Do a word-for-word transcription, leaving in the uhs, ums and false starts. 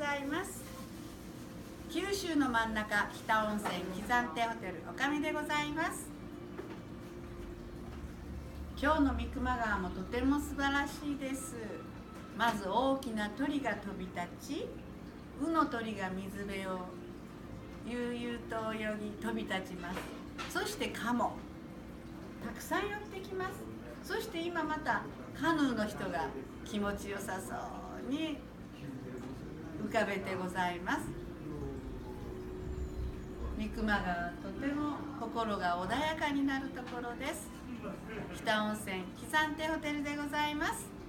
ざいます。九州の真ん中、北温泉喜山亭ホテルおかみでございます。今日の三熊川もとても素晴らしいです。まず大きな鳥が飛び立ち、鵜の鳥が水辺を悠々と泳ぎ飛び立ちます。そしてカモたくさん寄ってきます。そして今またカヌーの人が気持ちよさそうに浮かべてございます。三熊川、とても心が穏やかになるところです。北温泉喜山亭ホテルでございます。